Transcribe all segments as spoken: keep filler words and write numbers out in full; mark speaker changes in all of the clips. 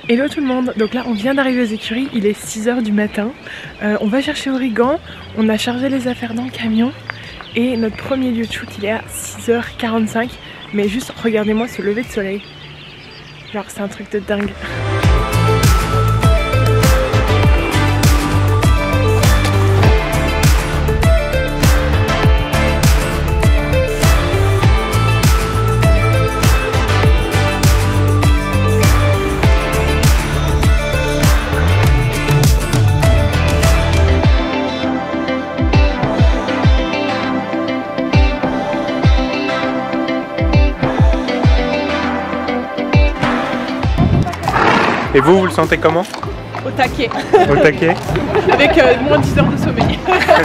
Speaker 1: Hello tout le monde, donc là on vient d'arriver aux écuries, il est six heures du matin, euh, on va chercher Origan, on a chargé les affaires dans le camion et notre premier lieu de shoot il est à six heures quarante-cinq, mais juste regardez-moi ce lever de soleil, genre c'est un truc de dingue.
Speaker 2: Et vous, vous le sentez comment?
Speaker 1: Au taquet.
Speaker 2: Au taquet.
Speaker 1: Avec euh, moins de dix heures de sommeil.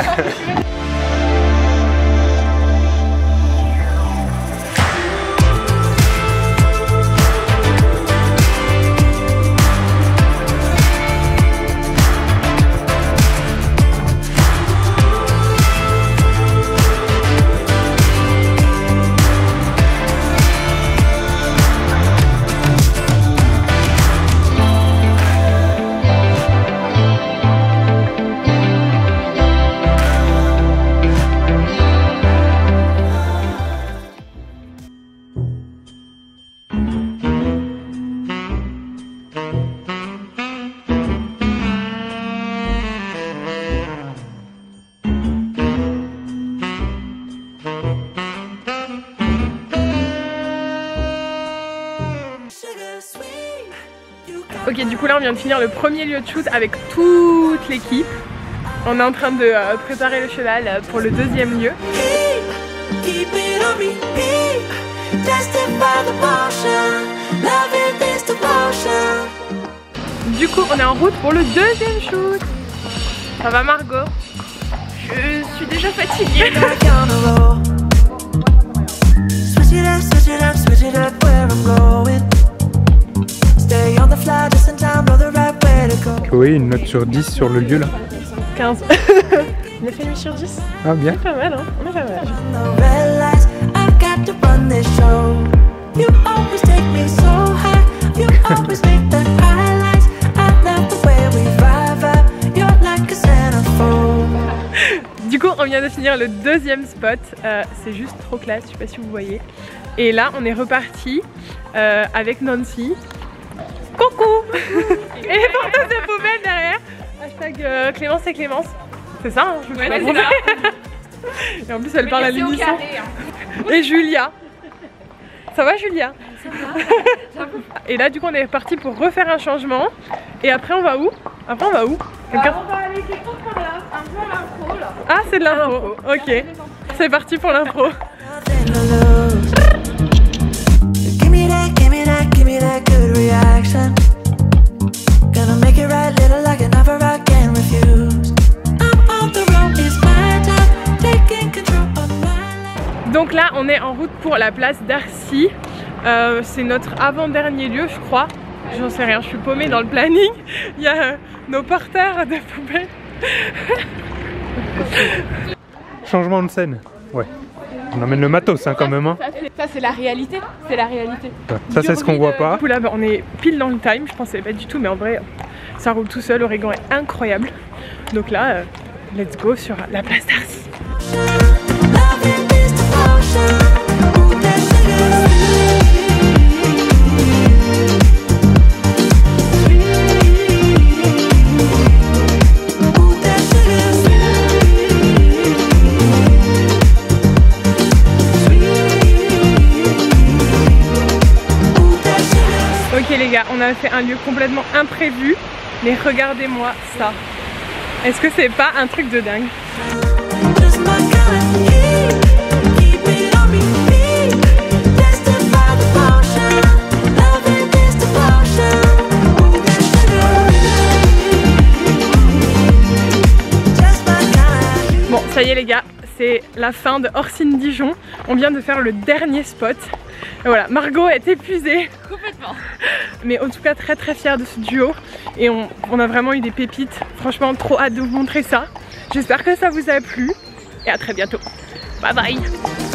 Speaker 1: Ok, du coup là on vient de finir le premier lieu de shoot avec toute l'équipe. On est en train de euh, préparer le cheval euh, pour le deuxième lieu. Du coup on est en route pour le deuxième shoot. Ça va Margot? Je suis déjà fatiguée.
Speaker 2: Chloé, une note sur dix sur le lieu là.
Speaker 1: quinze. neuf virgule cinq sur dix.
Speaker 2: Ah bien.
Speaker 1: C'est pas mal hein, on est pas mal. Du coup on vient de finir le deuxième spot, euh, c'est juste trop classe, je sais pas si vous voyez. Et là on est reparti euh, avec Nancy. Coucou. Et les porteuses de poubelles derrière. Hashtag euh, Clémence et Clémence. C'est ça hein, je
Speaker 3: ouais, c'est ça.
Speaker 1: Et en plus elle parle à l'émission. Hein. Et Julia. Ça va Julia? Ça va. Et là du coup on est parti pour refaire un changement. Et après on va où? Après on va où?
Speaker 3: Bah, on va aller quelque chose par là, un peu à l'impro là.
Speaker 1: Ah c'est de l'impro, ok. C'est parti pour l'impro. Donc là on est en route pour la place d'Arcy. euh, C'est notre avant-dernier lieu je crois. J'en sais rien, je suis paumée dans le planning. Il y a euh, nos porteurs de poubelles.
Speaker 2: Changement de scène. Ouais. On emmène le matos hein, quand même. Hein.
Speaker 3: Ça c'est la réalité. C'est la réalité.
Speaker 2: Ça c'est ce qu'on voit pas.
Speaker 1: Du coup là bah, on est pile dans le time. Je pensais pas du tout mais en vrai ça roule tout seul. Origan est incroyable. Donc là euh, let's go sur la place d'Arcy. Ok les gars, on a fait un lieu complètement imprévu, mais regardez-moi ça. Est-ce que c'est pas un truc de dingue? Bon, ça y est les gars, c'est la fin de Orsine Dijon. On vient de faire le dernier spot. Et voilà, Margot est épuisée.
Speaker 3: Complètement.
Speaker 1: Mais en tout cas très très fière de ce duo. Et on, on a vraiment eu des pépites. Franchement trop hâte de vous montrer ça. J'espère que ça vous a plu. Et à très bientôt. Bye bye.